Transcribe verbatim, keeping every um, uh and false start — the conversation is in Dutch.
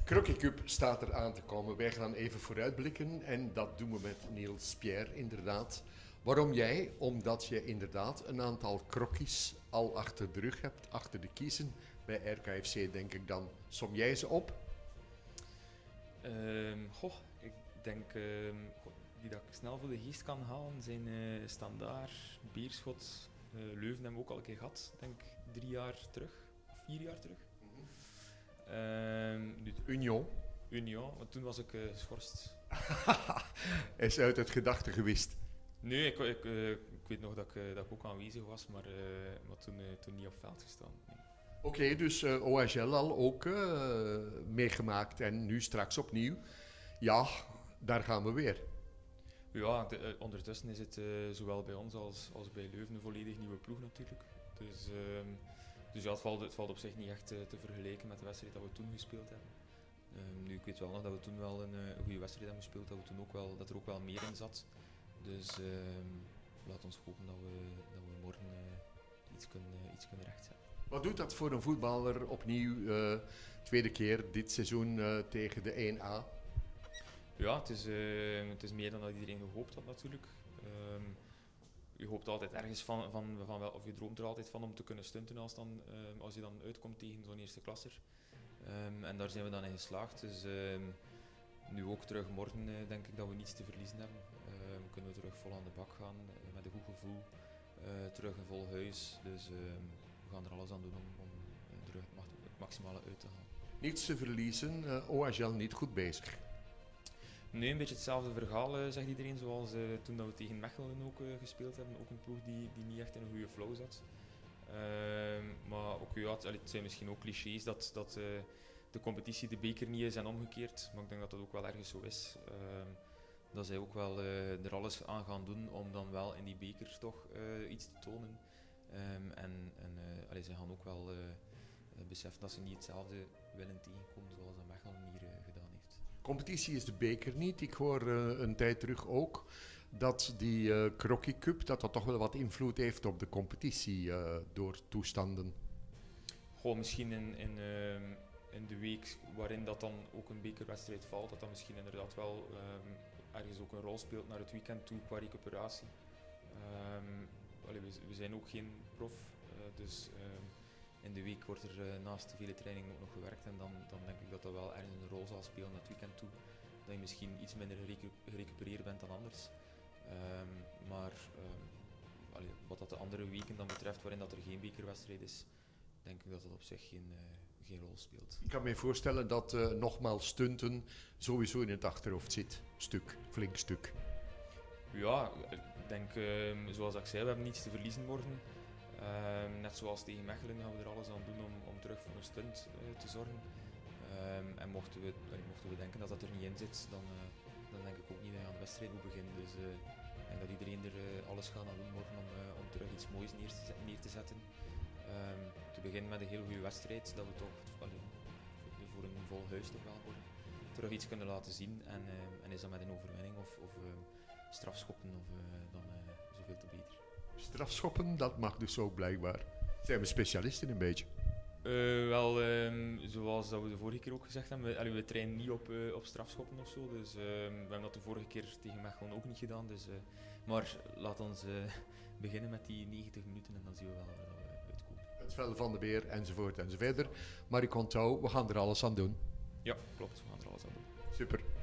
Crocky Cup staat er aan te komen. Wij gaan even vooruitblikken en dat doen we met Niels Pierre inderdaad. Waarom jij? Omdat je inderdaad een aantal krokkies al achter de rug hebt, achter de kiezen. Bij R K F C denk ik dan. Som jij ze op? Um, goh, ik denk um, goh, die dat ik snel voor de geest kan halen zijn uh, Standaard, Beerschot, uh, Leuven hebben we ook al een keer gehad, denk drie jaar terug, of vier jaar terug. Mm-hmm. um, nu, Union. Union, want toen was ik uh, geschorst. Hij is uit het gedachte gewist. Nee, ik, ik, uh, ik weet nog dat ik, uh, dat ik ook aanwezig was, maar, uh, maar toen, uh, toen niet op veld gestaan. Nee. Oké, okay, dus uh, O H L al ook uh, meegemaakt en nu straks opnieuw. Ja, daar gaan we weer. Ja, de, uh, ondertussen is het uh, zowel bij ons als, als bij Leuven een volledig nieuwe ploeg natuurlijk. Dus, uh, dus ja, het valt, het valt op zich niet echt uh, te vergelijken met de wedstrijd dat we toen gespeeld hebben. Uh, nu, ik weet wel nog dat we toen wel een, een goede wedstrijd hebben gespeeld, dat, we toen ook wel, dat er ook wel meer in zat. Dus uh, laat ons hopen dat we, dat we morgen uh, iets, kunnen, uh, iets kunnen rechtzetten. Wat doet dat voor een voetballer opnieuw, uh, tweede keer dit seizoen uh, tegen de één A? Ja, het is, uh, het is meer dan dat iedereen gehoopt had natuurlijk. Um, je hoopt altijd ergens van, van, van wel, of je droomt er altijd van om te kunnen stunten als, dan, uh, als je dan uitkomt tegen zo'n eerste klasser. Um, en daar zijn we dan in geslaagd. Dus uh, nu ook terug morgen uh, denk ik dat we niets te verliezen hebben. Uh, kunnen we terug vol aan de bak gaan uh, met een goed gevoel. Uh, terug een vol huis. Dus uh, we gaan er alles aan doen om, om uh, er het maximale uit te halen. Niets te verliezen, uh, O H L niet goed bezig. Nee, een beetje hetzelfde verhaal, uh, zegt iedereen, zoals uh, toen dat we tegen Mechelen ook uh, gespeeld hebben. Ook een ploeg die, die niet echt in een goede flow zat. Uh, maar ook, ja, het, het zijn misschien ook clichés dat, dat uh, de competitie de beker niet is en omgekeerd. Maar ik denk dat dat ook wel ergens zo is. Uh, dat zij ook wel uh, er alles aan gaan doen om dan wel in die beker toch uh, iets te tonen. Um, en en uh, allee, ze gaan ook wel uh, beseffen dat ze niet hetzelfde willen tegenkomen zoals dat Mechelen hier uh, gedaan heeft. Competitie is de beker niet. Ik hoor uh, een tijd terug ook dat die uh, Crocky Cup dat dat toch wel wat invloed heeft op de competitie uh, door toestanden. Goh, misschien in, in, uh, in de week waarin dat dan ook een bekerwedstrijd valt, dat dat misschien inderdaad wel um, ergens ook een rol speelt naar het weekend toe qua recuperatie. Um, allee, we, we zijn ook geen prof, uh, dus uh, in de week wordt er uh, naast de vele trainingen ook nog gewerkt en dan, dan denk ik dat dat wel ergens een rol zal spelen naar het weekend toe. Dat je misschien iets minder gerecu gerecupereerd bent dan anders. Um, maar um, allee, wat dat de andere weken dan betreft waarin dat er geen bekerwedstrijd is, denk ik dat dat op zich geen, uh, geen rol speelt. Ik kan me voorstellen dat uh, nogmaals stunten sowieso in het achterhoofd zit. Stuk, flink stuk. Ja, ik denk, uh, zoals ik zei, we hebben niets te verliezen morgen. Uh, net zoals tegen Mechelen gaan we er alles aan doen om, om terug voor een stunt uh, te zorgen. Um, en mochten we, uh, mochten we denken dat dat er niet in zit, dan, uh, dan denk ik ook niet dat je aan de wedstrijd moet beginnen. Dus uh, ik denk dat iedereen er uh, alles gaat aan doen morgen om, uh, om terug iets moois neer te, neer te zetten. Um, te beginnen met een heel goede wedstrijd, dat we toch allee, voor een vol huis toch wel worden, terug iets kunnen laten zien. En, uh, en is dat met een overwinning of, of uh, strafschoppen, of, uh, dan uh, zoveel te beter. Strafschoppen, dat mag dus ook blijkbaar. Zijn we specialisten een beetje? Uh, wel, um, zoals dat we de vorige keer ook gezegd hebben, we, allee, we trainen niet op, uh, op strafschoppen of zo. Dus, uh, we hebben dat de vorige keer tegen Mechelen ook niet gedaan. Dus, uh, maar laat ons uh, beginnen met die negentig minuten en dan zien we wel waar we uitkomen. Het vel van de beer enzovoort enzoverder. Maar ik onthoud, we gaan er alles aan doen. Ja, klopt, we gaan er alles aan doen. Super.